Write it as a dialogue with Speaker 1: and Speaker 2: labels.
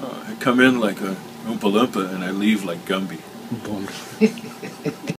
Speaker 1: I come in like a Umpa Lumpa and I leave like Gumbi.
Speaker 2: Bom.